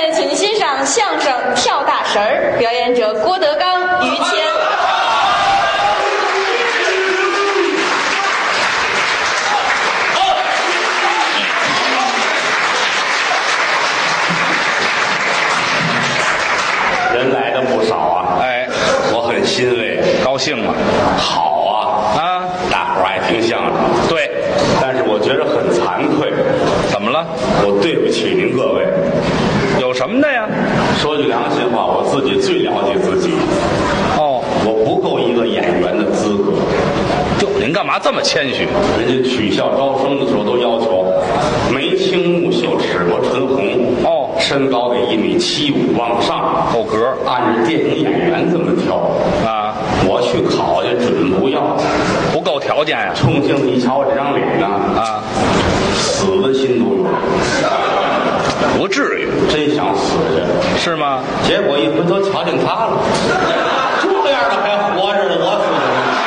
们请欣赏相声《跳大神儿》，表演者郭德纲、于谦。 人来的不少啊， 哎， 我很欣慰， 高兴吗？ 好啊， 啊， 大伙儿爱听相声， 对， 但是我觉得很惭愧， 怎么了？ 我对不起您各位。 有什么的呀？ 说句良心话，我自己最了解自己， 哦， 我不够一个演员的资格。 哟，您干嘛这么谦虚？ 人家取校招生的时候都要求眉清目秀、齿薄唇红， 哦， 身高得1.75米往上， 够格按着电影演员这么挑。 啊， 我去考去，准不要， 不够条件呀？ 冲镜子一瞧我这张脸呢， 啊， 死的心都有， 不至于， 真想死去。 是吗？ 结果一回头瞧见他了，这样的还活着呢，我死了。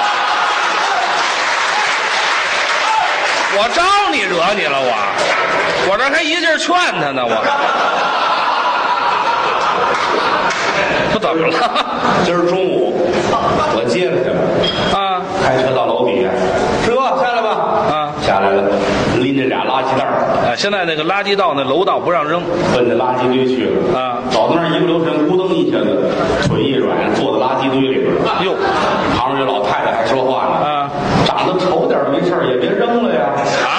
我招你惹你了我这还一劲儿劝他呢，我不怎么了今儿中午我接他去了， 啊？ 开车到楼底下，师哥下来吧。 啊， 下来了，拎着俩垃圾袋儿， 哎，现在那个垃圾道那楼道不让扔奔着垃圾堆去了。 啊。 走到那儿一不留神，咕噔一下子，腿一软，坐在垃圾堆里边了。 哟， 旁边有老太太还说话呢， 啊， 长得丑点没事儿也别扔了呀。 啊，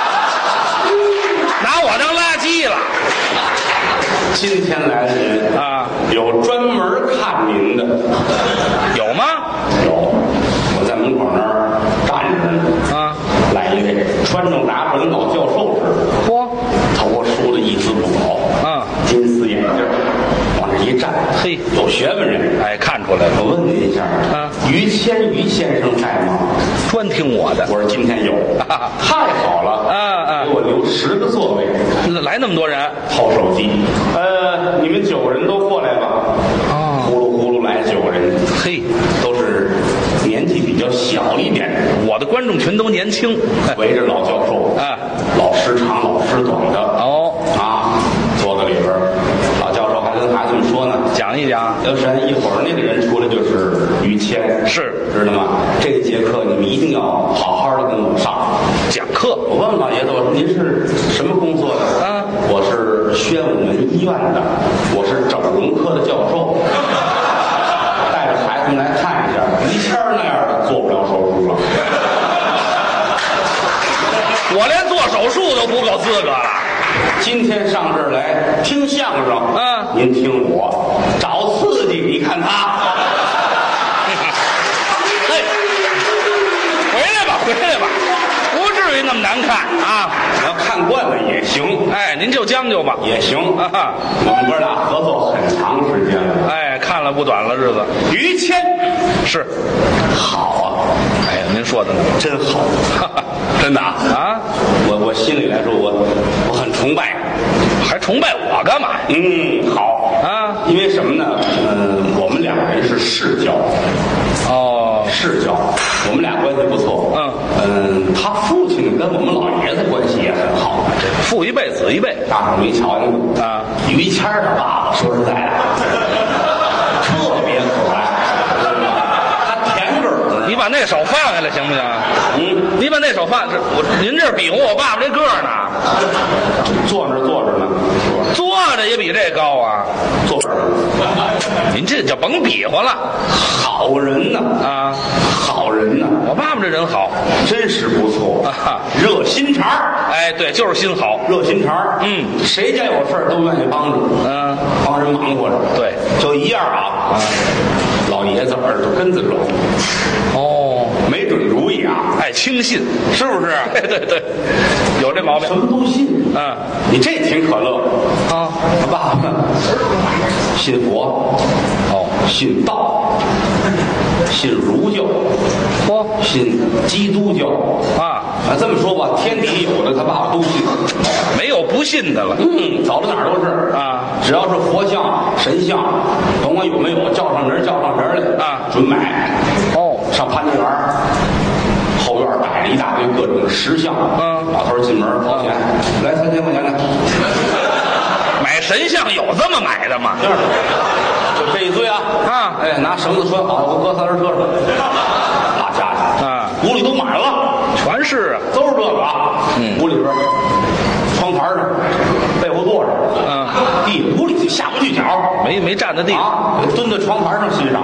拿我当垃圾了今天来的人啊？ 有专门看您的， 有吗？ 有。我在门口那儿站着呢， 啊， 来一位穿着打扮跟老教授似的， 嚯， 头发梳的一丝不苟， 啊， 金丝眼镜，往这一站， 嘿， 有学问人。 哎，看出来了， 我问您一下， 啊， 于谦于先生在吗？ 专听我的我说今天有，太好了， 啊给我留10个座位， 来那么多人掏手机，你们9个人都过来吧。 哦， 呼噜呼噜来9个人， 嘿， 都是年纪比较小一点的， 我的观众群都年轻围着老教授， 啊， 老师长老师短的， 哦， 啊，坐在里边儿，老教授还跟孩子们说呢， 讲一讲刘神一会儿那个人出来就是于谦， 是知道吗？这节课你们一定要好好的跟我上。 讲课我问老爷子，我说您是什么工作的？ 啊， 我是宣武门医院的，我是整容科的教授，带着孩子们来看一下。于谦那样的做不了手术了， 我连做手术都不够资格了。 今天上这儿来听相声，您听我找刺激，你看他。 嘿，回来吧，不至于那么难看啊！ 你要看惯了也行， 哎，您就将就吧， 也行啊。 我们哥俩合作很长时间了， 哎，看了不短了日子。 于谦是， 好啊， 哎呀，您说的呢， 真好，真的啊。 啊， 我心里来说，我很崇拜， 还崇拜我干嘛呀？ 好啊， 因为什么呢？我们两个人是世交， 哦， 世交，我们俩关系不错。他父亲跟我们老爷子关系也很好。 父一辈子一辈大伙儿没瞧见啊， 于谦儿的爸爸，说实在的，特别可爱，知道吗？他甜个儿。 你把那手放下来行不行？你把那手放，您这比划我爸爸这个儿呢？ 坐着呢， 坐着也比这高啊！ 坐着呢。 您这就甭比划了。 好人呢啊， 好人呢， 我爸爸这人好， 真是不错啊， 热心肠儿。 哎，对，就是心好， 热心肠儿。谁家有事儿都愿意帮着，帮人忙活着。 对， 就一样啊，老爷子耳朵根子软， 哦， 没准主意啊， 爱轻信， 是不是？ 对，有这毛病什。么都信。你这挺可乐啊！ 他爸爸信佛，信道，信儒教，信基督教啊。这么说吧，天底有的他爸爸都信， 没有不信的了。 走到哪儿都是啊，只要是佛像、神像，甭管有没有，叫上人来啊，准买。上潘家园后院摆着一大堆各种的石像，老头进门掏钱，来3000块钱来。 买神像有这么买的吗？ 就是，就这一堆啊，哎，拿绳子拴好，我搁三轮车上，大家伙啊，屋里都满了， 全是啊， 都是这个啊，屋里边窗台上、被窝垛上，地屋里下不去脚， 没站的地啊，蹲在窗台上欣赏。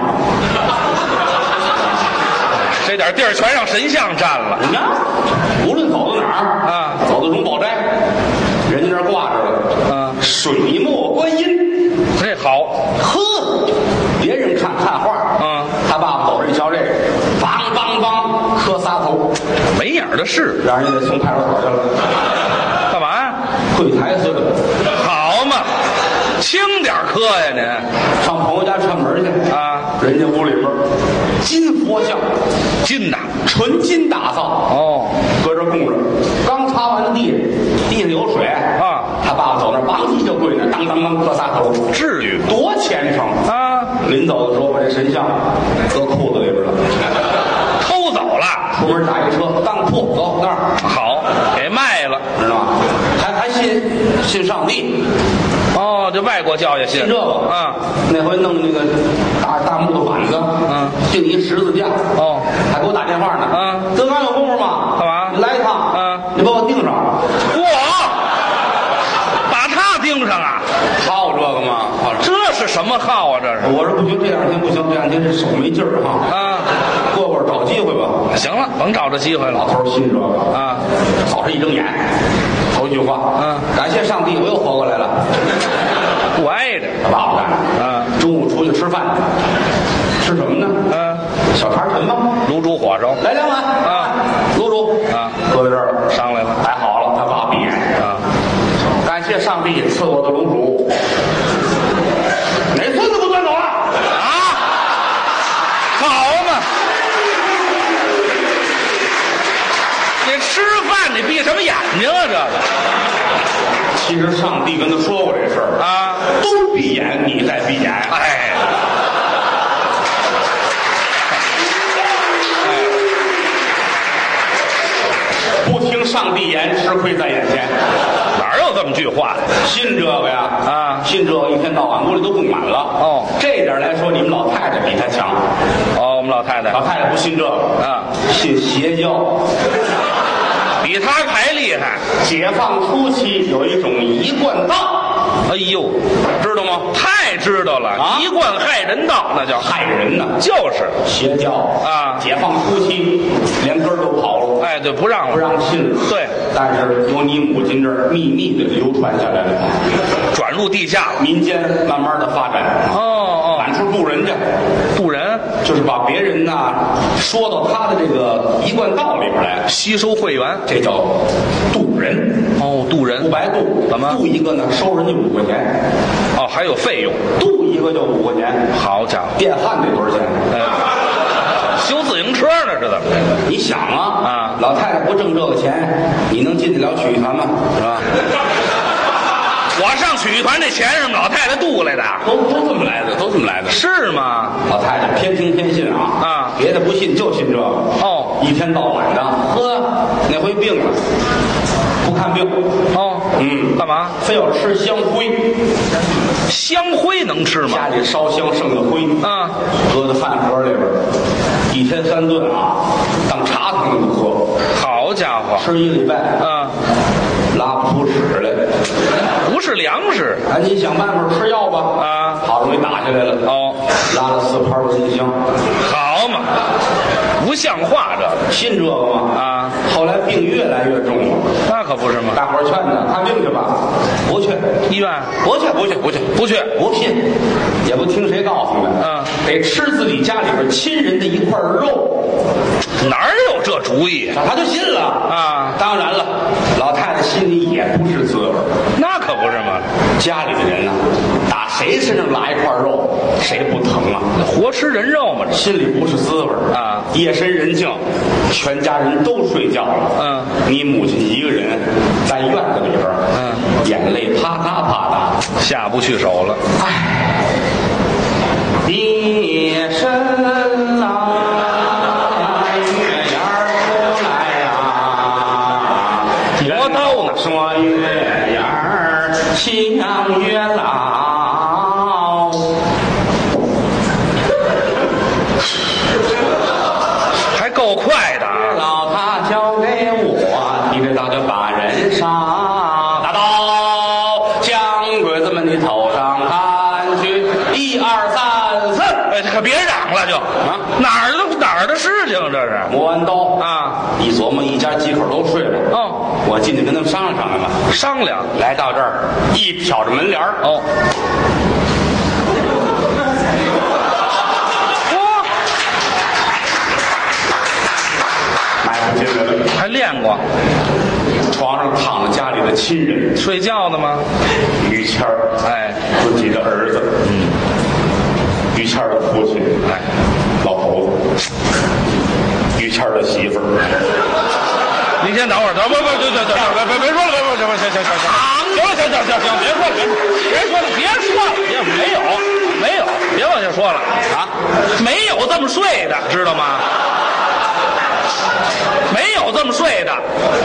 这点地儿全让神像占了。 你看，无论走到哪儿啊，走到荣宝斋，人家那儿挂着了，水墨观音， 这好， 呵，别人看画，他爸爸走着一瞧这个，梆梆梆磕仨头， 没影儿的事， 让人家送派出所去了。 干嘛呀？ 柜台似的， 好嘛，轻点磕呀您， 上朋友家串门去啊，人家屋里边金佛像， 金呐， 纯金打造哦，搁这供着，刚擦完地上有水啊，他爸爸走那梆叽就跪那，当当当磕仨头， 至于多虔诚啊！临走的时候把这神像搁裤子里边了， 偷走了， 出门打一车当铺走那儿， 好给卖了， 知道吗？还信上帝。 哦，这外国教也信这个啊，那回弄那个大木头板子，钉一十字架，哦，还给我打电话呢，德刚有功夫吗？ 干嘛？ 你来一趟，你把我钉上。 我把他钉上啊？ 好这个吗？ 这是什么号啊？这是？ 我说不行，这两天不行，这两天这手没劲儿哈。过会儿找机会吧。 行了，甭找着机会了。 老头信这个啊，早上一睁眼，头一句话，感谢上帝，我又活过来了。 不挨着， 他爸爸干的。中午出去吃饭，吃什么呢？小茶陈吧， 卤煮火烧， 来2碗卤煮搁在这儿上来了， 摆好了。他爸闭眼感谢上帝赐我的卤煮。哪孙子不端走了啊？ 好嘛！你吃饭你闭什么眼睛啊？这个。 其实上帝跟他说过这事儿啊，都闭眼，你再闭眼。哎，不听上帝言，吃亏在眼前。 哪有这么句话？ 信这个呀？信这个，一天到晚屋里都供满了。哦，这点来说，你们老太太比他强。 哦，我们老太太不信这个信邪教。 比他还厉害。 解放初期有一种一贯道， 哎呦， 知道吗？ 太知道了，一贯害人道，那叫害人呢。 就是邪教啊！解放初期连根儿都跑了。 哎，对，不让信了。 对， 但是由你母亲这儿秘密的流传下来了， 转入地下， 民间慢慢的发展。满处渡人去， 渡人就是把别人呐说到他的这个一贯道里边来， 吸收会员， 这叫渡人。 哦，渡人不白渡， 怎么渡一个呢？收人家5块钱。 哦，还有费用， 渡一个就5块钱。 好家伙， 电焊得多少钱？ 修自行车呢是怎么着？ 你想啊，老太太不挣这个钱，你能进得了曲艺团吗？是吧？ 我上曲艺团这钱是老太太渡来的， 都这么来的，都这么来的， 是吗？ 老太太偏听偏信啊，别的不信就信这个。哦，一天到晚的，那回病了，不看病。哦， 干嘛？ 非要吃香灰。 香灰能吃吗？ 家里烧香剩的灰搁在饭盒里边，一天3顿当茶汤那么喝。 好家伙， 吃1礼拜拉不出屎来， 不是粮食， 赶紧想办法吃药吧。好容易打下来了。哦，拉了4盘蚊香， 好嘛，不像话这信这个吗？后来病越来越重了， 那可不是吗？ 大伙儿劝他看病去吧，不去医院， 不去，不信，也不听谁告诉的。得吃自己家里边亲人的一块肉。 哪儿有这主意？ 他就信了当然了，老太太心里也不是滋味。 那可不是吗？ 家里的人呢，打谁身上拉一块肉，谁不疼啊？ 活吃人肉嘛， 心里不是滋味夜深人静，全家人都睡觉了。你母亲一个人在院子里边，眼泪啪嗒啪嗒， 下不去手了。 夜深了。说月牙相约老。 还够快的啊！ 老他交给我，提着刀就把人杀。大刀将鬼子们的头上砍去，1、2、3、4。 哎，可别嚷了就啊！哪儿的事情这是？ 磨完刀啊， 一琢磨，一家几口都睡了。 哦， 我进去跟他们商量商量吧。 商量， 来到这儿，一挑着门帘儿， 哦， 迈出进来了。 还练过， 床上躺着家里的亲人， 睡觉的吗？ 于谦儿， 哎， 自己的儿子，于谦儿的父亲， 哎， 老头子，于谦儿的媳妇儿。 您先等会儿，别说了，行，别说了，别说了，没有，别往下说了啊，没有这么睡的，知道吗？没有这么睡的，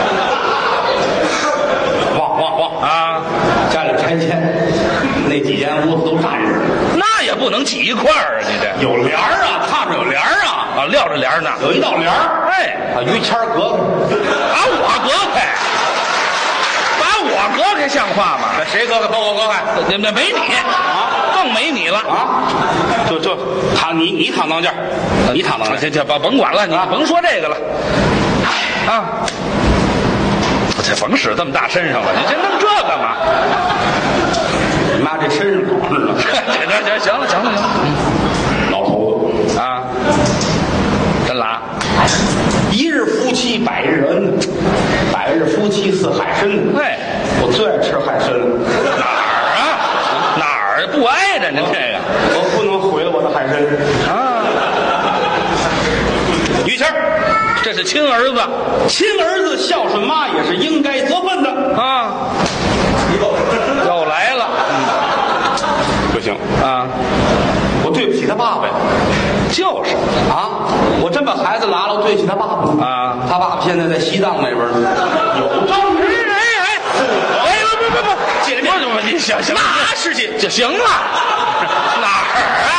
旺啊！ 家里拆迁，那几间屋子都占着， 那也不能挤一块儿啊！你这有帘儿啊，炕上有帘儿啊， 啊，撂着帘儿呢， 有一道帘儿。 哎， 于谦儿隔开， 把我隔开，把我隔开像话吗？ 那谁隔开？把我隔开。 那没你啊，更没你了啊！就躺你躺当间，你躺当间。 这甭管了，你甭说这个了啊！这甭使这么大身上了，你这弄这干嘛？ 你妈这身上好着呢。 行了， 老头子啊，真拉。 一日夫妻百日恩，百日夫妻似海参。 哎， 我最爱吃海参了。 哪儿啊？哪儿不挨着您这个？ 我不能毁了我的海参啊！ 于谦儿， 这是亲儿子， 亲儿子孝顺妈也是应该责分的啊！又来了， 不行啊！ 我对不起他爸爸呀。 就是啊，我真把孩子拿了，我对不起他爸爸啊！ 他爸爸现在在西藏那边呢，有证。 不，姐姐，你行， 那事情就行了，哪儿啊？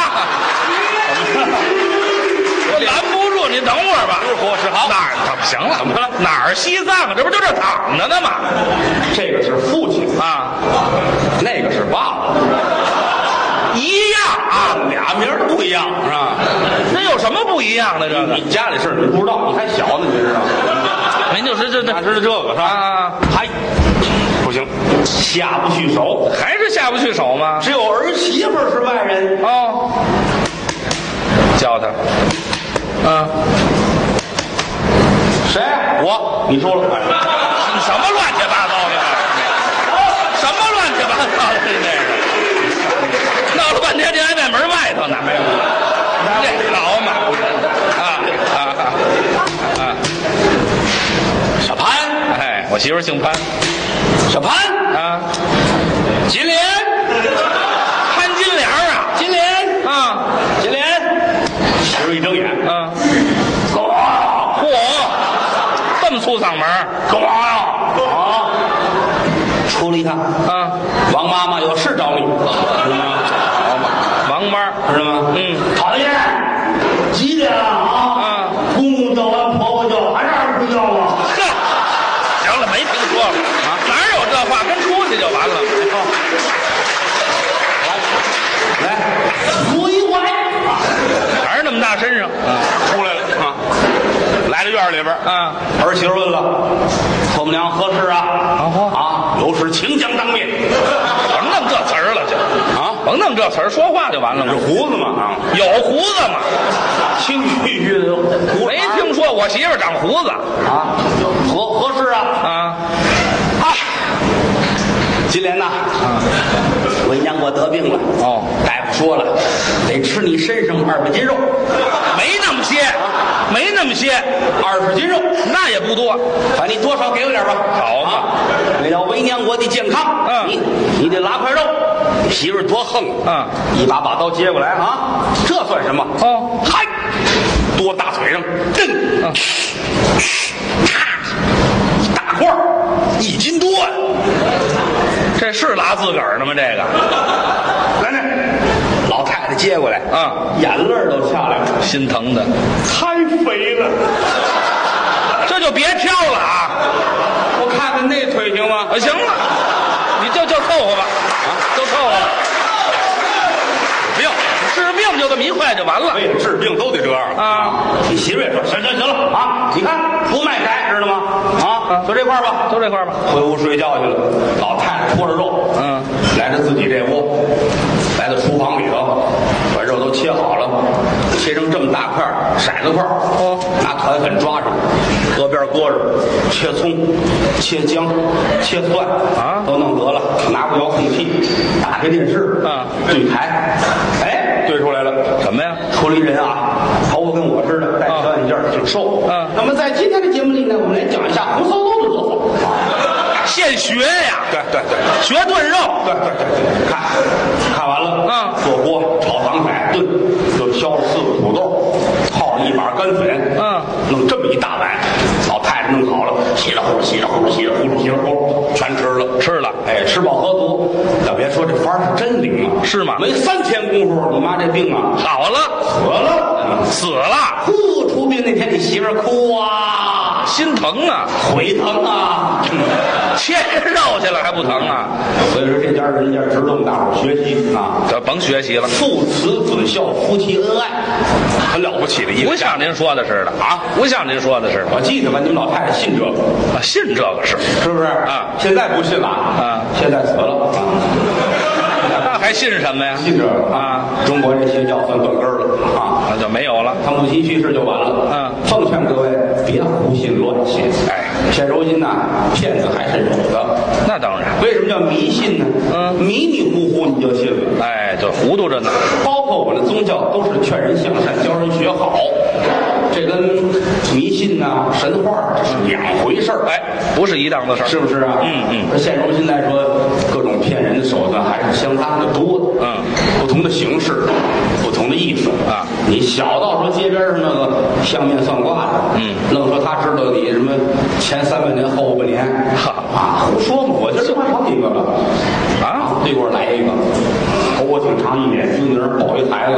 我拦不住，你等会儿吧。 是伙食好。 哪儿？行了，怎么了？哪儿西藏？这不就这躺着呢吗？ 这个是父亲啊， 那个是爸爸。 一样啊， 俩名儿不一样是吧？ 那有什么不一样的？这个你家里事你不知道，你还小呢，你知道？ 您就是这哪知道这个是吧？ 啊， 还不行，下不去手， 还是下不去手吗？ 只有儿媳妇是外人哦，叫他，啊， 谁？我，你说了， 什么乱七八糟的？什么乱七八糟的这个？闹了半天，这还在门外头呢。这好嘛， 小潘， 哎，我媳妇姓潘， 小潘啊， 金莲， 潘金莲啊， 金莲啊， 金莲，媳妇一睁眼， 啊， 嚯， 这么粗嗓门， 干嘛呀？啊，出了一趟啊， 王妈妈有事找你，知道吗？ 王妈， 知道吗？讨厌，几点了啊？公公叫完，婆婆叫，还让人睡觉吗？ 呵，行了，没听说了啊，哪有这话？跟出去就完了。 来，摸一怀， 还是那么大身上出来了啊！来到院里边啊， 儿媳妇问了：“婆母娘何事啊？”啊，有事请将当面。 甭弄这词儿了，就啊， 甭弄这词儿，说话就完了嘛。 是胡子吗？啊， 有胡子吗？ 清区区的胡子， 没听说我媳妇长胡子啊？何事啊？ 啊？ 金莲呐，为娘我得病了。 哦， 大夫说了，得吃你身上200斤肉。 没那么些，没那么些 ，20斤肉， 那也不多。 反正你多少给我点吧。 好啊，为了为娘我的健康，你得拉块肉。你媳妇多横啊！ 一把刀接过来啊，这算什么？ 哦， 嗨，多大腿上，蹬，一大块1斤多呀！ 这是拉自个儿的吗？这个， 来，老太太接过来，眼泪都下来了， 心疼的， 太肥了， 这就别挑了啊！ 我看看那腿行吗？ 行了，你就凑合吧，就凑合吧。治病就这么一块就完了。 哎，治病都得这样啊！你媳妇也说行了啊！你看不卖改，知道吗？就这块吧， 就这块吧。 回屋睡觉去了。老太太拖着肉，来到自己这屋，来到厨房里头，把肉都切好了，切成这么大块骰子块，拿团粉抓上，搁边搁着，切葱、切姜、切蒜都弄得了，拿过遥控器，打开电视对台，对出来了， 什么呀？ 出了一人啊，头发跟我似的，戴小眼镜，挺瘦。那么在今天的节目里呢，我们来讲一下红烧肉的做法。 现学呀， 对， 学炖肉， 对，看完了，做锅炒糖色炖，就削了4个土豆，泡了一把干粉，弄这么一大碗，老太太弄好了，稀里呼噜，全吃了，哎，吃饱喝足。要别说这法是真灵啊， 是吗？ 没3天功夫，你妈这病啊好了，死了。 出殡那天，你媳妇儿哭啊， 心疼啊， 腿疼啊， 切肉去了还不疼啊？ 所以说这家人家值得我们大伙学习啊， 这甭学习了， 父慈子孝，夫妻恩爱，很了不起的一个。 不像您说的似的啊，不像您说的似的。 我记得吧，你们老太太信这个信这个是不是啊？现在不信了啊，现在死了啊。 那还信什么呀？ 信这个啊！中国这邪教算断根了啊， 那就没有了。 他母亲去世就完了。奉劝各位别胡信乱信。哎，现如今呢，骗子还是有的。 那当然。 为什么叫迷信呢？迷迷糊糊你就信了。 哎，就糊涂着呢。 包括我们的宗教都是劝人向善，教人学好。这跟迷信呐、神话这是2回事儿。哎， 不是一档子事儿， 是不是啊？现如今来说，各种骗人的手段还是相当的多的。不同的形式，不同的意思啊。你小到说街边上那个相面算卦的，愣说他知道你什么前300年后500年，胡说嘛！我今儿换好几个了啊，对过来一个，头发挺长，一脸精灵，抱一孩子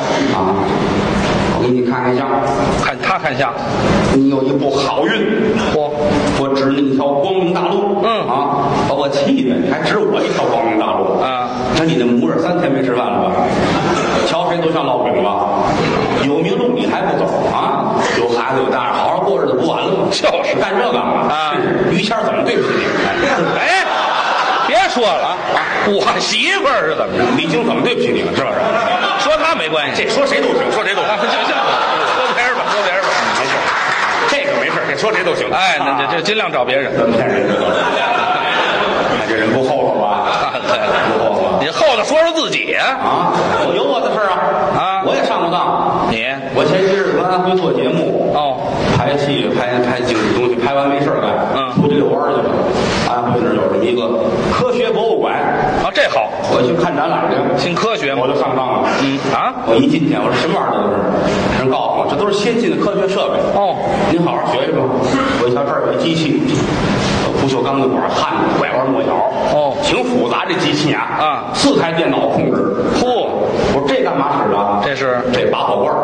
我给你看相， 看他看相， 你有一步好运，我指你一条光明大路，把我气的，还指我一条光明大路那你那模样3天没吃饭了吧？瞧谁都像烙饼吧？有名路你还不走啊？有孩子有大人，好好过日子不完了吗？就是干这干嘛啊？于谦怎么对不起你？ 哎，别说了我媳妇儿是怎么着？ 李菁怎么对不起你了？是不是？ 说他没关系， 这说谁都行，说谁都行。 行，说别人吧，说别人吧， 没事，这个没事，这说谁都行。 哎，那这尽量找别人。 骗人这都是。看这人不厚道吧？ 对， 不厚道。 你后头说说自己啊！我有我的事儿啊！我也上过当。我前些日子跟安徽做节目拍戏拍精致东西，拍完没事干，出去遛弯去了。安徽那儿有这么一个科学博物馆这好， 我去看展览去， 信科学我就上当了。我一进去，我说什么玩意儿都是，人告诉我这都是先进的科学设备。您好好学学吧。我一瞧这儿有一机器，不锈钢的管焊的，拐弯抹角，挺复杂这机器4台电脑控制。我说这干嘛使的？这拔火罐。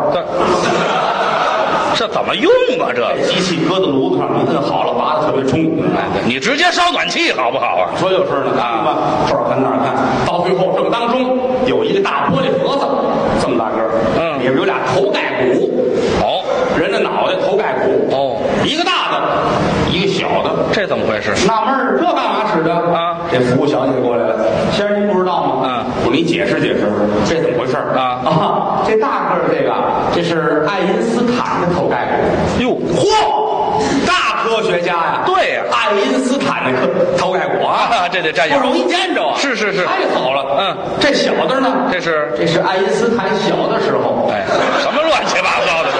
这怎么用啊？这机器搁在炉子上，你摁好了，拔的特别冲。 你直接烧暖气好不好啊？ 说就是呢这儿看那儿看，到最后正当中有一个大玻璃盒子，这么大个儿，里边有俩头盖骨。人的脑袋头盖骨。一个大的，一个小的。 这怎么回事？ 纳闷儿，这干嘛使的啊？这服务小姐过来了，先生您不知道吗？我给你解释解释，这怎么回事这大个儿这是爱因斯坦的头盖骨。哟，大科学家呀！ 对呀， 爱因斯坦的头盖骨这得占有， 不容易见着啊！ 是， 太好了。这小的呢？这是爱因斯坦小的时候。 哎，什么乱七八糟的？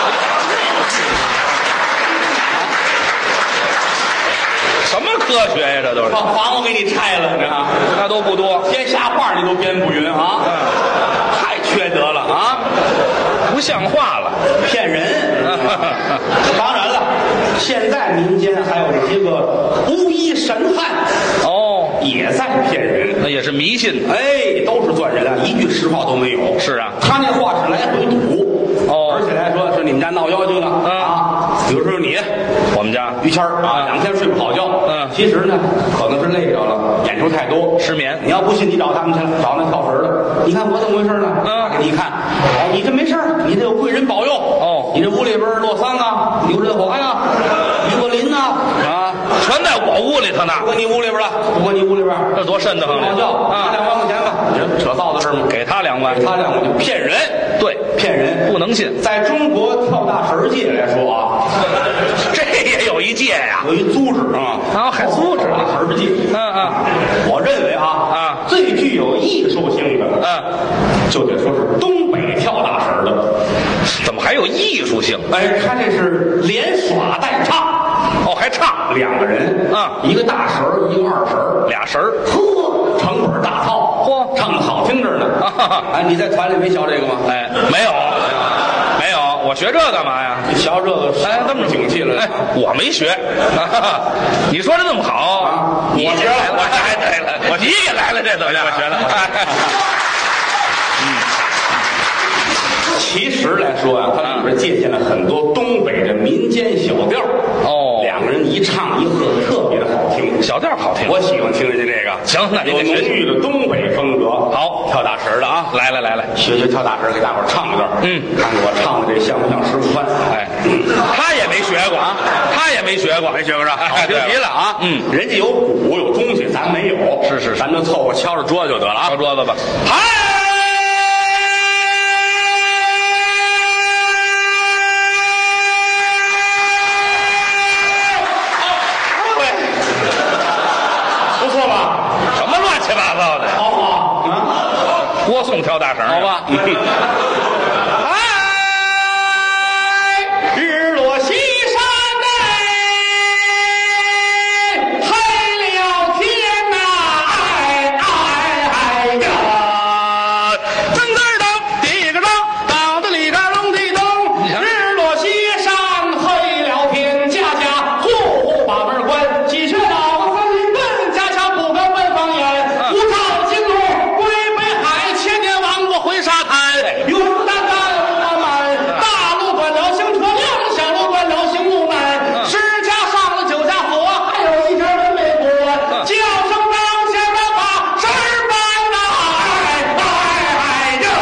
什么科学呀？这都是把房子给你拆了， 那都不多， 编瞎话你都编不匀啊！太缺德了啊！ 不像话了， 骗人。当然了，现在民间还有这些个巫医神汉也在在骗人， 那也是迷信。 哎，都是赚人啊，一句实话都没有。 是啊， 他那话是来回堵。 哦， 而且来说是你们家闹妖精了啊，比如说你， 我们家于谦啊，2天睡不好觉。其实呢，可能是累着了，演出太多， 失眠。 你要不信，你找他们去了，找那跳神的。你看我怎么回事呢？给你一看，哦，你这没事你这有贵人保佑。哦，你这屋里边洛桑啊，刘振华呀，于柏林呐，啊， 全在我屋里头呢。 不搁你屋里边了，不搁你屋里边， 这多瘆得慌！ 好觉啊，2万块钱吧，你这扯臊子事吗？ 给他2万， 给他2万就骗人。 对， 骗人不能信。 在中国跳大神界来说啊， 这也有一界呀， 有一组织啊， 然后还组织大神界。我认为最具有艺术性的，就得说是东北跳大神的。 怎么还有艺术性？ 哎，他这是连耍带唱。 哦，还唱 2个人一个大神一个二神 ，2神呵，成本大套，嚯，唱的好听着呢。哎，你在团里没学这个吗？ 哎，没有，我学这干嘛呀？ 你学这个， 哎，这么景气了。 哎，我没学。你说的那么好，你学来了，哎，对了，你也来了，这怎么样？我学了。 其实来说啊，它里边借鉴了很多东北的民间小调。哦，2个人一唱一和，特别的好听。 小调好听， 我喜欢听人家这个。 行，那有浓郁的东北风格。 好， 跳大神的啊， 来， 学跳大神，给大伙唱一段。看看我唱的这像不像石富宽？ 哎，他也没学过啊，没学过是吧？ 好听极了啊！人家有鼓有东西，咱没有。 是， 咱就凑合敲着桌子就得了啊， 敲桌子吧。 嗨。 郭颂跳大绳， 好吧。哎，日落西山哎，黑了天呐，哎呀，噔噔噔，地个噔，脑子里个隆地咚，日落西山黑了天，家家户户把门关，鸡犬脑子分离奔，家家不敢问方言，无照金龙归北海，千年王国回沙滩，云淡淡雾漫漫，大路断了行车辆，小路断了行路难，10家上了9家锁，还有1家人没过，叫声当先的把事儿办呐，哎呀，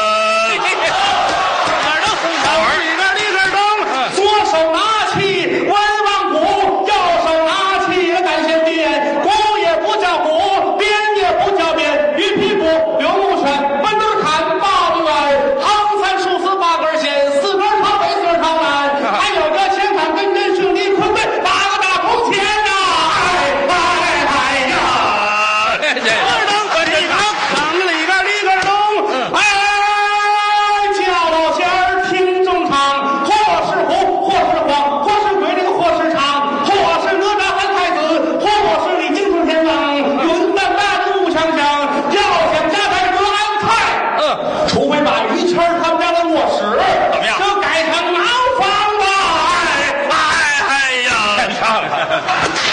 哪能红头里边立根灯，左手拿起文王鼓，右手拿起单弦鞭，鼓也不叫鼓，鞭也不叫鞭，鱼皮鼓、刘木拳、奔墩砍、抱子远，横三竖四8根弦，4根朝北4根朝南，还有个前砍跟针兄弟捆对8个大铜钱呐，哎呀，二等可这扛着里边立根咚，哎，叫老仙儿听正常，或是虎，或是黄，或是鬼，这个或是长，或是哪吒喊太子，或是李靖冲天王，云淡淡雾锵锵，要想家宅得安泰，除非把于谦他们家的卧室怎么样，就改成牢房了，哎呀， 太漂亮了。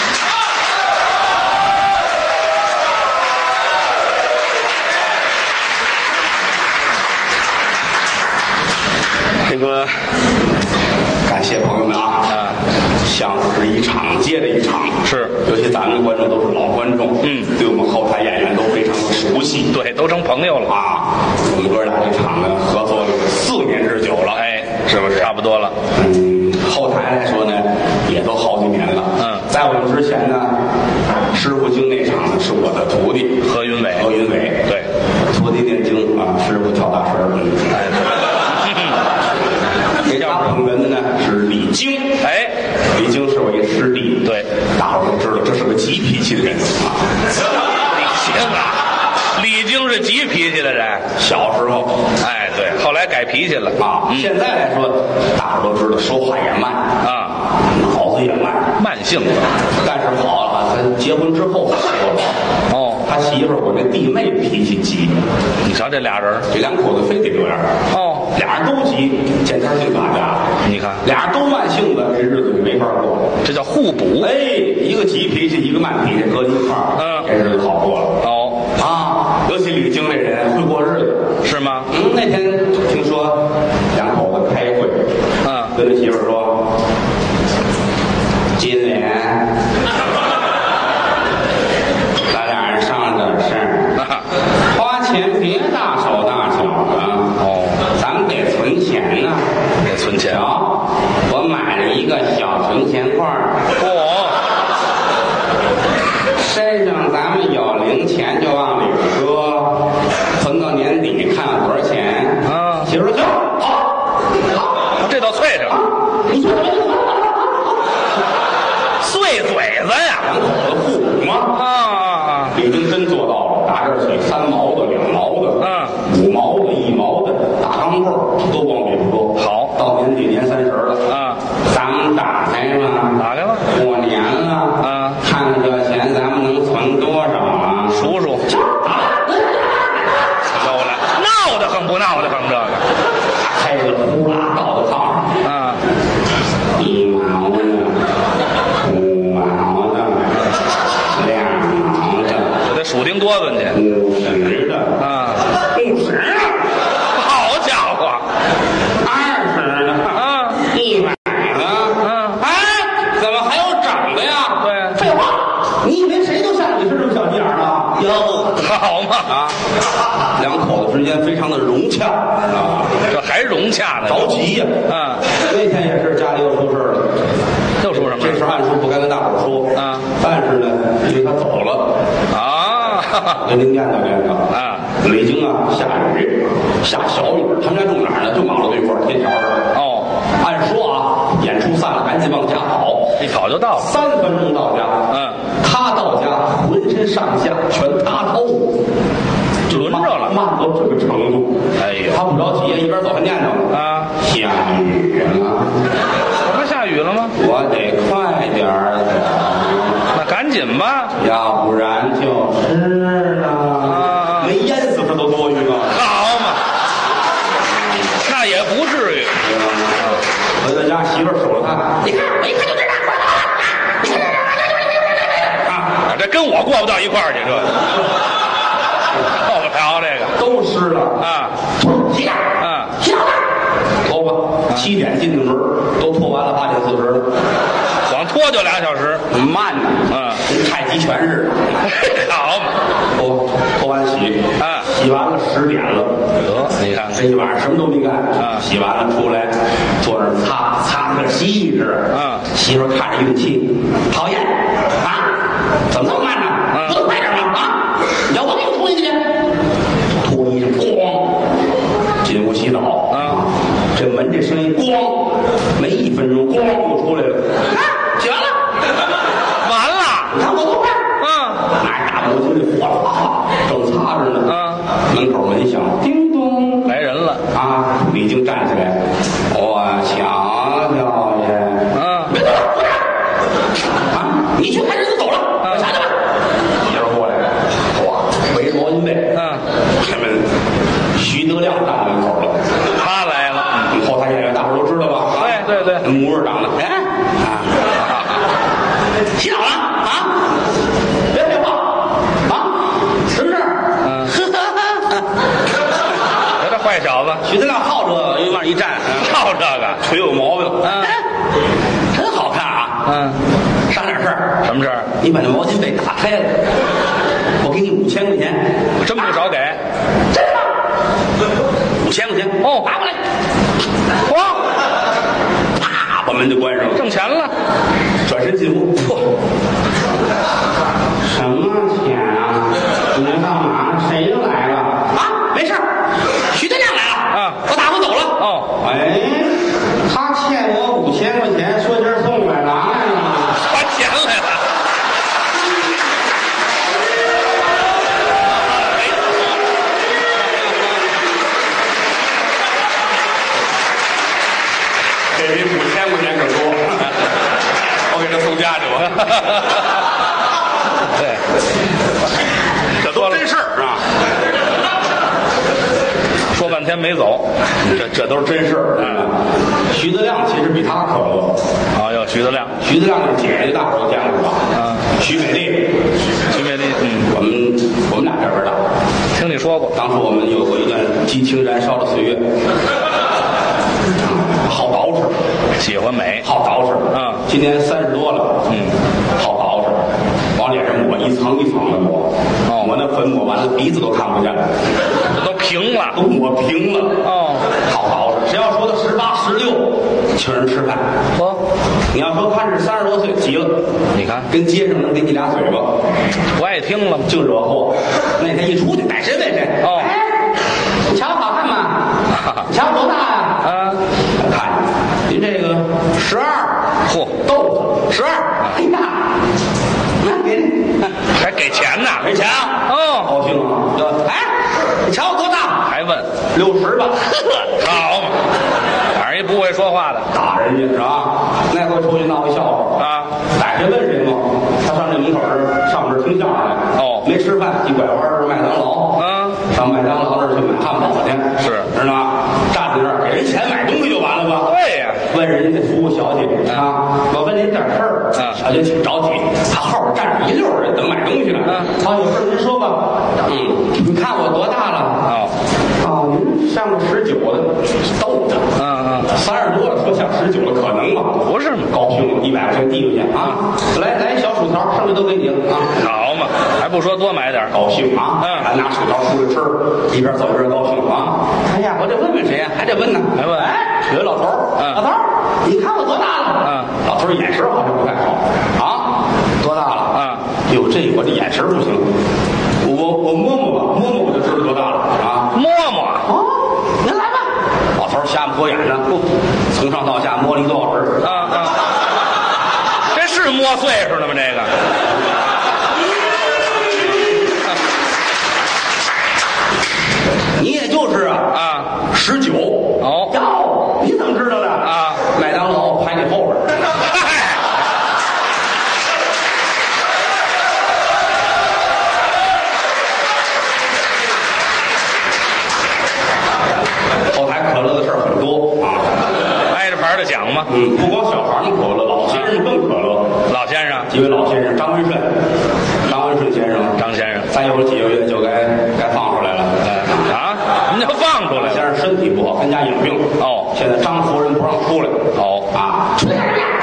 这个感谢朋友们啊，相声是一场接着一场， 是， 尤其咱们的观众都是老观众，对我们后台演员都非常的熟悉， 对，都成朋友了啊。我们哥俩这场呢合作了4年之久了， 哎， 是不是？ 差不多了。 后台来说呢，也都好几年了。在我们之前呢，师傅经那场呢是我的徒弟何云伟， 对，徒弟念经啊，师傅跳大神儿。这家捧哏的呢是李菁， 哎， 李菁是我一师弟， 对， 大伙儿都知道这是个急脾气的人啊。 李菁是急脾气的人， 小时候， 哎，对，后来改脾气了啊。现在来说，大伙儿都知道说话也慢啊， 脑子也慢性子。 但是好了，他结婚之后好了。哦，他媳妇儿我那弟妹脾气急， 你瞧这俩人， 这2口子非得这样。哦，俩人都急，见天性打架。 你看， 俩人都慢性子，这日子就没法过。 这叫互补。 哎，一个急脾气，一个慢脾气，搁一块儿， 这日子好过了。 哦啊，尤其李菁这人会过日子， 是吗？ 那天听说两口子开会，跟他媳妇说，今年咱俩人商量点事儿，花钱别大手大脚的，咱们得存钱呢， 得存钱。 我买了一个小存钱罐，身上咱们有零钱就往里搁，存到年底看看多少钱。媳妇说行，好， 这倒脆着， 你说碎嘴子呀， 两口子互补吗？李菁真做到了，打这儿起3毛的、2毛的、5毛的、1毛的大钢镚都往里搁。好，到年底年30了，咱们打开嘛， 打开了， 过年了，看看这钱咱们能存多少啊？ 数数。又来，闹得很不闹得很这个？ 开了呼啦倒到炕上，1毛的、5毛的、2毛的， 我得数丁多问去。 50的，50的， 好家伙 ，20的，100的，怎么还有整的呀？ 对， 废话，你以为谁都像你是这么小鸡眼呢？有， 好嘛两口子之间非常的融洽这还融洽呢， 着急呀！那天也是家里又出事了， 又出什么？ 这事按说不该跟大伙说但是呢，因为他走了跟您念叨念叨李菁下雨，下小雨，他们家住哪儿呢？就马路对过天桥这儿。按说演出散了，赶紧往家跑， 一跑就到了 3分钟到家。他到家浑身上下全塌透， 轮着了， 慢到这个程度。 哎呦， 他不着急，一边走还念叨下雨了。 那下雨了吗？ 我得快点走， 那赶紧吧， 要不然就是了。没淹死他都多余了。 好嘛，那也不至于。 回到家，媳妇守着他，你看我一看就知道， 这跟我过不到一块儿去，这过不了这个， 都湿了洗澡，洗澡头发7点进的门，都脱完了8点40了， 光脱就2小时， 慢呢，跟太极拳似的。 好嘛， 脱完洗洗完了10点了， 你看这一晚上什么都没干洗完了出来坐那儿擦个细致媳妇看着运气讨厌怎么这么慢呢？不能快点吗？你要我给你脱衣去，脱衣裳咣进屋洗澡这门这声音咣，没1分钟咣就出来了洗完了完了， 你看我多快拿着大毛巾这哗啦正擦着呢门口门响，叮咚， 来人了李菁站起来，我瞧瞧去，别动了，你去看人家走了，我瞧瞧吧。媳妇过来，哇，围着毛巾被，他们徐德亮站门口了， 他来了， 后台演员大伙都知道吧？ 对， 模样长得，洗澡了别废话什么事儿？ 这坏小子， 徐德亮好这个，往一站， 好这个， 腿有毛病，真好看商量点事儿， 什么事儿？ 你把那毛巾被打开了，我给你5000块钱， 真不少给， 真的，5000块钱拿过来，啪，把门就关上了， 挣钱了， 转身进屋，什么钱你来干嘛？谁来了？没事，徐德亮来了我打发走了。他欠我5000块钱，说今儿送来拿来了， 花钱来了。 这比5000块钱可多，我给他送家去吧。 对， 这都真事儿说半天没走， 这都是真事儿。徐德亮其实比他可乐要徐德亮， 徐德亮的姐姐大伙儿都见过吧？徐美丽， 说过。 当时我们有过一段激情燃烧的岁月，好捯饬， 喜欢美， 好捯饬。今年30多了，好捯饬，往脸上抹一层一层的抹。我那粉抹完了，鼻子都看不见了， 这都平了， 都抹平了。好捯饬。谁要说他18、16，请人吃饭。你要说看是30多岁，急了。 你看， 跟街上能给你俩嘴巴， 不爱听了吗？ 净惹祸。那天一出去，逮谁问谁。你瞧好看吗？你瞧多大呀？看您这个12，豆子12。哎呀，那给你， 还给钱呢？ 没钱啊？高兴啊！你瞧我多大？ 还问 60吧？ 好嘛，反正一不会说话的， 打人家是吧？那回出去闹一笑话啊！逮谁问谁嘛？他上这门口上边听相声来。没吃饭，一拐弯是麦当劳。上麦当劳那儿去买汉堡去， 是知道吗？站在那儿给人钱买东西就完了吧？ 对呀。 问人家服务小姐啊，我问您点事儿。小姐挺着急，她后边站着一溜人等买东西呢。有事您说吧。你看我多大了？您像个19的，逗他。30多了说像19了，可能吗？ 不是吗？ 高兴了，100块钱递过去啊！来小薯条，剩下都给你了啊！ 好嘛，还不说多买点， 高兴啊！还拿薯条出来吃，一边走一边高兴啊！哎呀，我得问问谁呀？还得问呢。还问？有老头儿，老头儿，你看我多大了？老头儿眼神好像不太好啊，多大了？哟，我这眼神不行，我摸摸吧，摸摸我就知道多大了啊！ 摸摸您来吧。老头儿瞎不合眼呢，从上到下摸了1多小时。 这是摸岁数的吗？这个。 你也就是19。哟，你怎么知道的？麦当劳排你后边。后台可乐的事儿很多啊， 挨着牌的讲吗？ 不光小孩们可乐，老先生更可乐。 老先生， 几位老先生，张文顺先生， 张先生， 再有几个月就该放出来了。 您就放出来？ 先生身体不好，跟家养病。现在张夫人不让出来。出来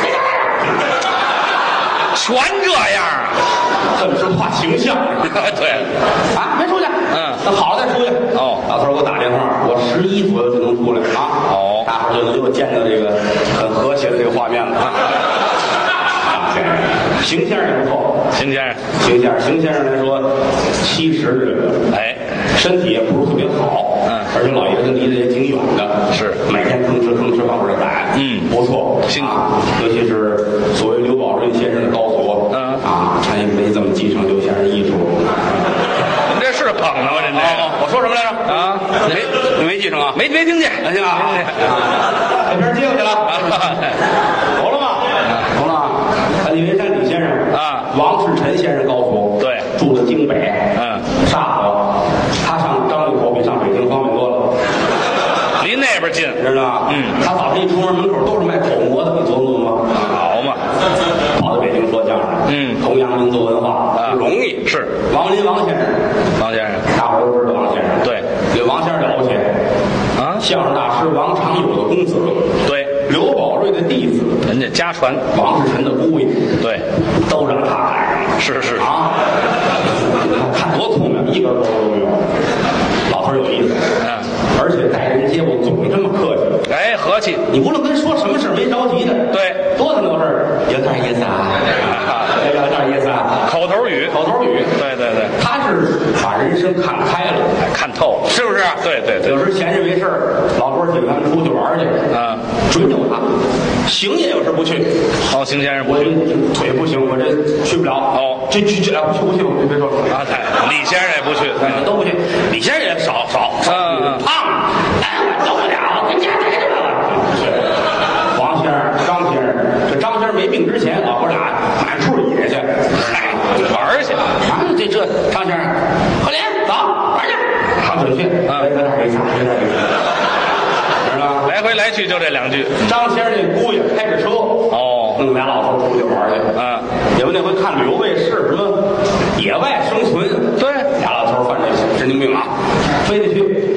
全这样啊？ 这么是怕形象。 对。 没出去。等好了再出去。老头儿给我打电话，我11左右就能出来啊。大伙儿就能又见到这个很和谐的这个画面了啊。邢先生也不错。邢先生来说，70的人了，身体也不是特别好，而且老爷子离得也挺远的，是每天吭哧往这赶，不错，尤其是所谓刘宝瑞先生的高足，他也没怎么继承刘先生艺术。 您这是捧的吗？这我说什么来着？你没继承啊？ 没听见， 行啊，这边接过去了，走了吗？走了。李文山李先生王世臣先生高足，对，住在京北，沙河，他上张路口比上北京方便多了， 离那边近， 知道吗？他早晨一出门口都是卖口蘑的，你琢磨琢磨， 好嘛， 跑到北京说相声，弘扬民族文化不容易。是王林王先生，大伙儿都知道王先生，对，这王先生了不起啊，相声大师王长友的公子，对，刘宝瑞的弟子， 人家家传， 王世臣的姑爷，对，都让他赶上了， 是啊，看多聪明，一根沟都有，老头有意思，而且待人接物总这么客气，和气，你无论跟说什么事没着急的，对，多大多事儿，有点意思啊，有点意思啊，口头语，对，他是把人生看开了，看透了，是不是？对，有时闲着没事老哥几个他们出去玩去，准有他，行也有时不去，邢先生，我这腿不行，我这去不了，这不去，别说啊，李先生也不去，都不去，李先生也少，胖，我受不了，跟家待着吧。王先生、张先生，这张先生没病之前，老哥俩满处野去，玩去。这张先生，贺林走玩去，好准确，知道来回来去就这2句。张先生那姑爷开着车，弄俩老头出去玩去，也不那回看旅游卫视什么野外生存，对，俩老头犯这神经病啊。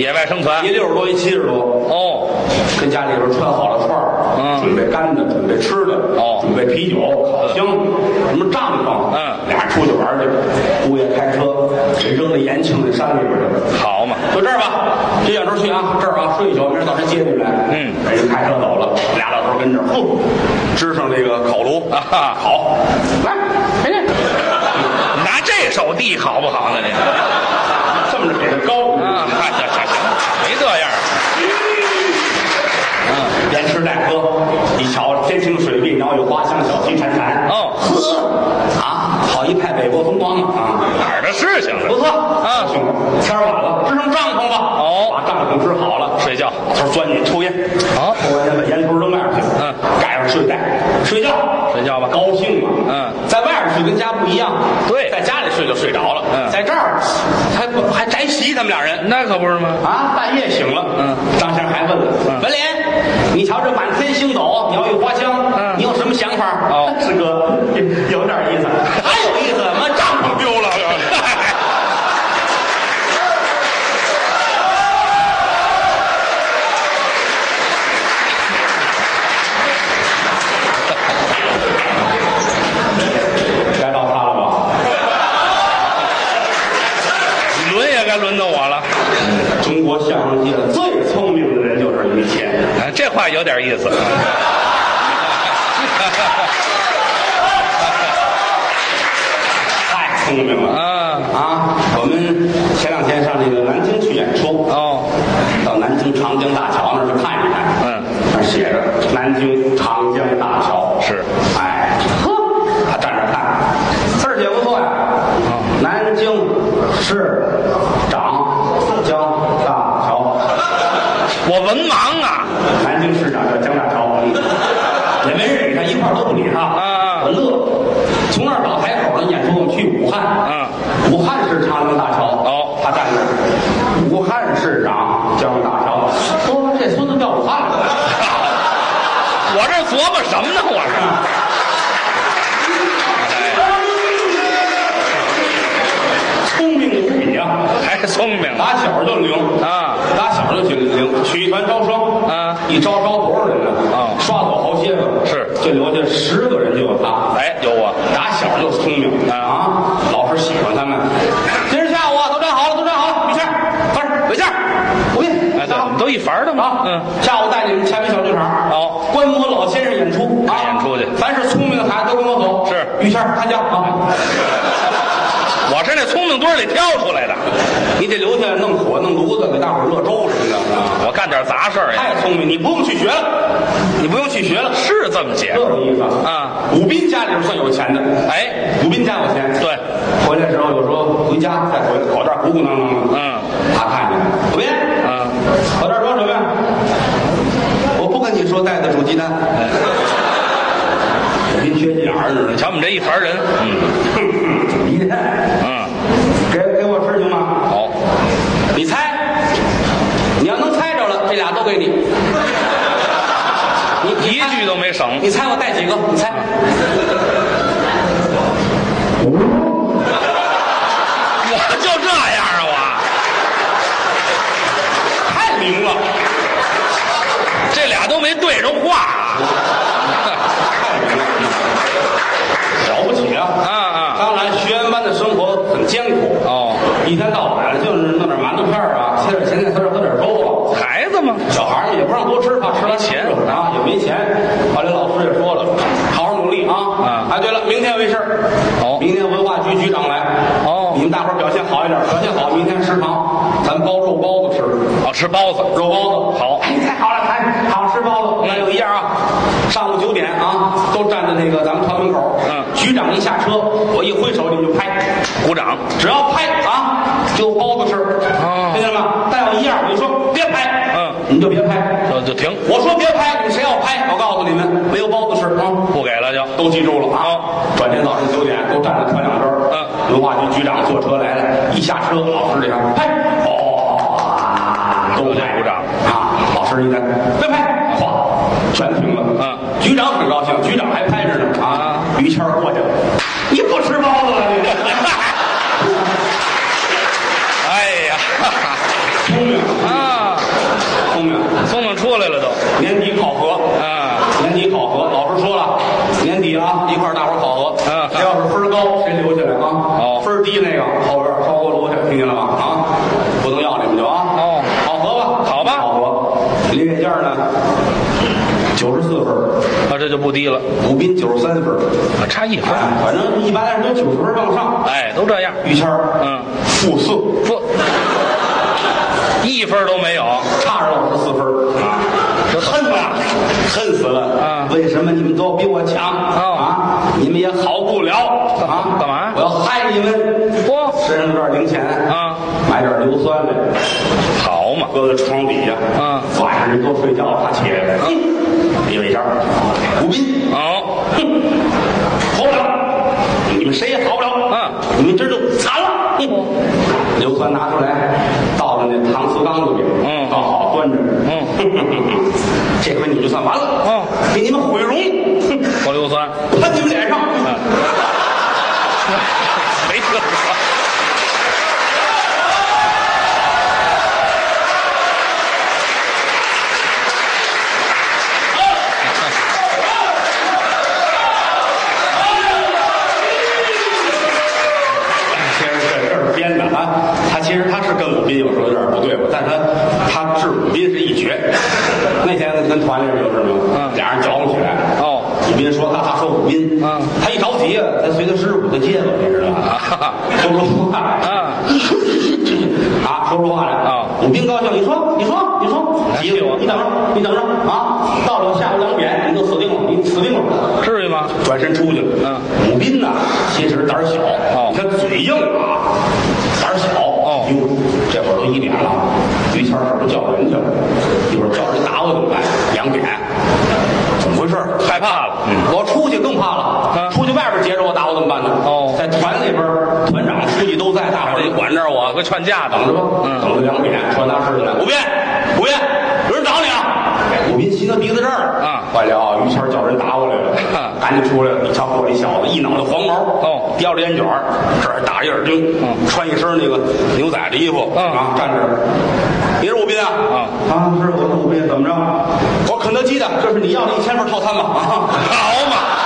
野外生存， 一60多一70多。 哦， 跟家里边穿好了串儿，准备干的，准备吃的，准备啤酒、烤箱，什么帐篷，俩人出去玩去，物业开车给扔到延庆那山里边去了。 好嘛， 就这儿吧，这小头去啊，这儿啊睡一宿，明儿早晨接你们来。人开车走了，俩老头跟这儿，支上这个烤炉啊，烤，来，给你， 拿这手递好不好呢？这这么着给他高啊，行，没这样。 连吃带喝，一瞧天清水碧，鸟语花香，小鸡潺潺。 哦， 呵，啊，好一派北国风光啊！ 哪儿的事情不错啊，兄弟，天晚了，支上帐篷吧。哦，把帐篷支好了， 睡觉。 他说钻进抽烟，好，抽完烟把烟头扔外边去，盖上睡袋，睡觉吧，高兴嘛。在外边睡跟家不一样，对，在家里睡就睡着了，在这儿还宅席，他们俩人， 那可不是吗？ 啊，半夜醒了，张先生还问了，文莲，你瞧这满天星斗，鸟语花香，你有什么想法？哦，师哥，有点意思，还有意思，妈帐篷丢了。该到他了吧？ 轮也该轮到我了。 中国相声界最聪明的人就是于谦， 这话有点意思。 太聪明了我们前2天上这个南京去演出到南京长江大桥那儿去看一看，那写着南京长江大桥，是，他站着看，字儿写不错呀，南京市长江大桥， 我文盲啊， 南京市长叫江大桥，也没人理他，一块都不理他我乐。从那儿到台口呢，演出我们去武汉，武汉市长江大桥，他站着，武汉市长江大桥，说这孙子叫武汉了， 我这琢磨什么呢？我是。 聪明无比啊， 还聪明， 打小就灵打小就灵，曲艺团招生一招多少人呢？刷走好些个，是，就留下10个人就有他， 有我， 打小就聪明老师喜欢他们。今儿下午都站好了，于谦，快点，伟健，胡斌， 都一凡的嘛。 下午带你们前门小剧场，观摩老先生演出演出去， 凡是聪明的孩子都跟我走。是，于谦看家我是那聪明堆里挑出来的， 你得留下弄火弄炉子给大伙儿热粥什么的我干点杂事儿太聪明，你不用去学了， 是这么解释这个意思武斌家里边算有钱的，武斌家有钱，对，回来之后有时候回家再回来，口袋鼓鼓囊囊的，他看见了，武斌，口袋装什么呀？我不跟你说带的煮鸡蛋。您缺心眼儿似的， 瞧我们这一凡人， 你看，给我吃行吗？好，你猜，你要能猜着了，这俩都给你。你一句都没省。 你猜我带几个？你猜。 我就这样我太灵了， 这俩都没对上话。 了不起当然学员班的生活很艰苦一天到晚就是弄点馒头片切点咸菜丝喝点粥孩子嘛， 小孩们也不让多吃，怕吃完钱也没钱。后来老师也说了，好好努力对了，明天为事明天文化局局长来你们大伙儿表现好一点，表现好，明天食堂咱包肉包子吃吃包子， 肉包子好， 太好了，好吃包子。那有一样上午9点都站在那个咱们团门口。局长一下车，我一挥手你们就拍， 鼓掌， 只要拍就有包子吃。听见了吗？但有一样，我就说别拍，你们就别拍， 就停。 我说别拍，你谁要拍，我告诉你们，没有包子吃不给了就都记住了转天早上9点都站在团两边。文化局局长坐车来了，一下车，老师这样拍，都在鼓掌老师一看别拍，全停了。局长很高兴，局长还拍着呢于谦过去了，你不吃包子了你？ 哎呀， 聪明鸡那个后边烧锅炉去，听见了吗？啊，不能要你们就啊。 哦， 好合吧？ 好吧， 好合。林月件呢，94分啊，这就不低了。 武斌93分， 差1分。 反正一般来说都90分往上。 哎，都这样。 于谦-4 不，1分都没有， 差着我14分啊！这恨啊，恨死了啊！为什么你们都比我强啊？你们也好不了啊！ 干嘛？ 我要害你们！身上有点零钱啊，买点硫酸来， 好嘛， 搁在床底下啊。晚上人都睡觉了，他起来了，李伟家，武斌，好不了，你们谁也好不了啊！你们这就惨了。硫酸拿出来，倒到那搪瓷缸子里，倒好端着，这回你们就算完了，给你们毁容， 泼硫酸， 喷你们脸上， 没听说。 他其实他是跟武斌有时候有点不对付，但是他治武斌是一绝。那天跟团里人有事吗？俩人搅和起来。武斌说他说武斌，他一着急啊，他随他师傅他结巴，你知道吗？说不出话来说不出话来武斌高兴，你说，急了我，你等着啊！到了下午2点，你就死定了，你死定了， 至于吗？ 转身出去了。武斌呢，其实胆小，他嘴硬啊。胆小哟，这会儿都1点了，于谦是不是叫人去了？一会儿叫人打我怎么办？2点，怎么回事？ 害怕了。 我出去更怕了，出去外边截着我打我怎么办呢？在团里边，团长、书记都在，大伙儿得管着我， 个劝架的， 等着吧。等到2点，传达室进来，武斌，有人找你啊！武斌骑到鼻子这儿了坏了，于谦叫人打我来了，赶紧出来了。一瞧过来一小子，一脑袋黄毛，叼着烟卷，这儿大眼睛，穿一身那个牛仔的衣服站着。你是武斌啊？是，我是武斌，怎么着？我肯德基的，这是你要的1000份套餐吧？ 好嘛。